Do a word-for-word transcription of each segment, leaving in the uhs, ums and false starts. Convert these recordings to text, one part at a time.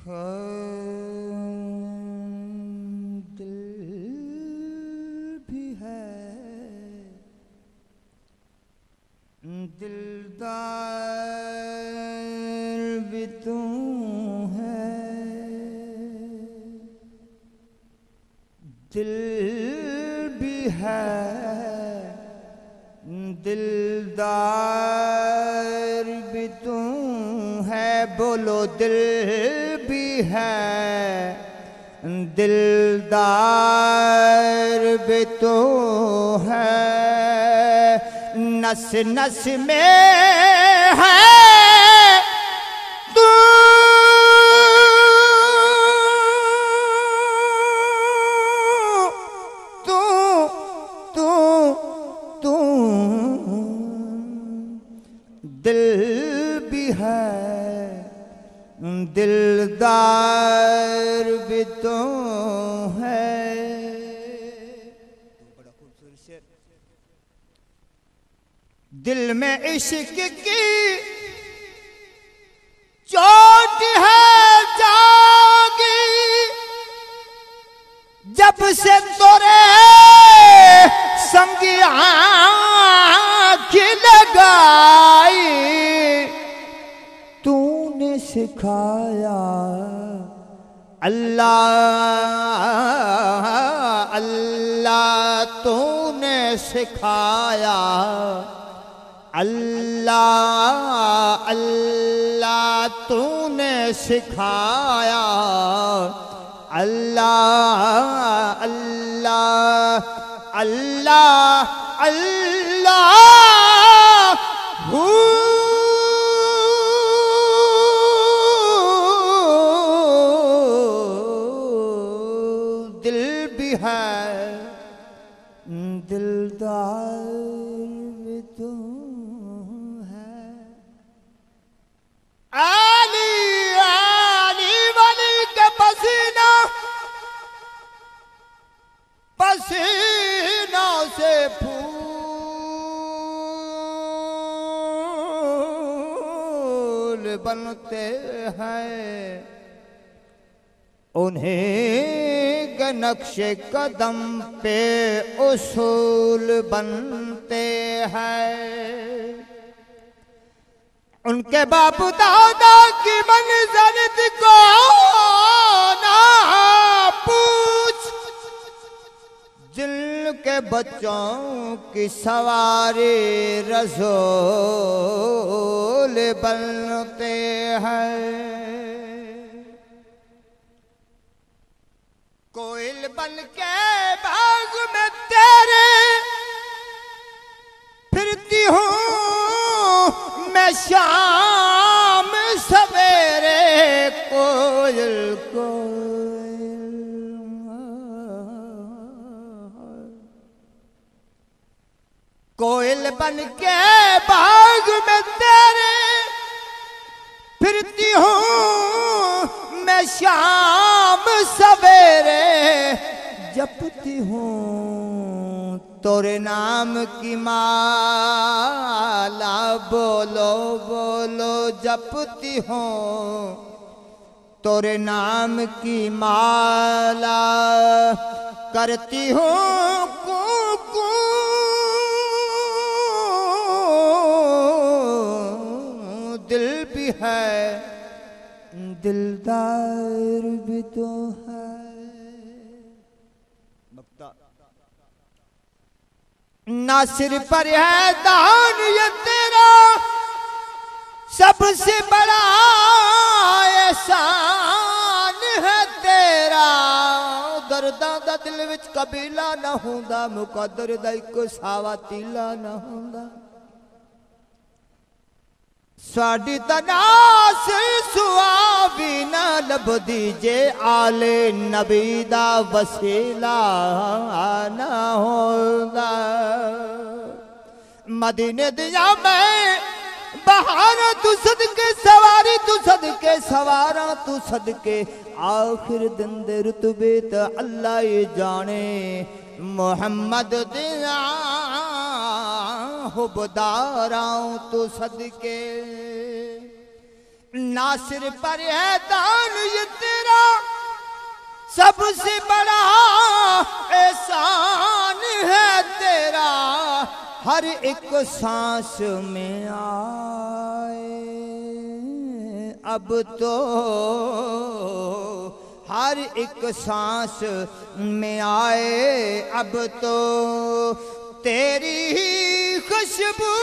दिल भी है दिलदार भी तू है, दिल भी है दिलदार भी तू है। बोलो दिल भी है दिलदार भी तू है। नस नस में है तू, तू तू तू दिल भी है दिलदार भी तो है। बड़ा खूबसूरत शेर। दिल में इश्क की चोट है जागी, जब से तोरे संगी आँख लगाई, तूने सिखाया अल्लाह अल्लाह, तूने सिखाया अल्लाह अल्लाह, तूने सिखाया अल्लाह अल्लाह अल्लाह अल्लाह। दिल भी है दिलदार भी तो है। आली आली वाली के पसीना पसीना से फूल बनते हैं, उन्हें के नक्शे कदम पे उसूल बनते हैं। उनके बाप दादा की मंज़िल को ना पूछ, जिनके बच्चों की सवारी रसूल बनते हैं। कोयल बन के बाग में तेरे फिरती हूँ मैं शाम सवेरे। कोयल कोयल कोयल बन के बाग में तेरे फिरती हूँ मैं शाम सवेरे। जपती हूँ तोरे नाम की माला, बोलो बोलो जपती हूँ तोरे नाम की माला। करती हूँ कू कू दिल भी है दिलदार भी तो है। ना सिर पर है दान ये तेरा, सबसे बड़ा एहसान है तेरा। दर्दां दा दिल विच कबीला ना हुंदा, मुकद्दर दा इको सावा तीला ना हुंदा। साडी तनास सुआवी ना लभदी जे आले नबी दा वसीला ना होंदा। मदीने दिया मैं बहारा तू सदके सवारी, तू सदके सवारा तू सदके आखिर दिन दे रुतबे ते अल्लाह ही जाने। मोहम्मद दिया हुबदारां तू सदके नासिर पर है दान ये तेरा सबसे बड़ा एहसान है तेरा। हर एक सांस में आए अब तो, हर एक सांस में आए अब तो तेरी ही खुशबू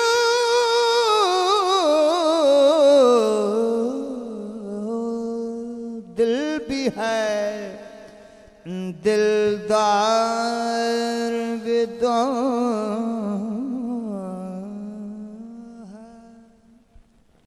दिल भी है दिलदार भी दो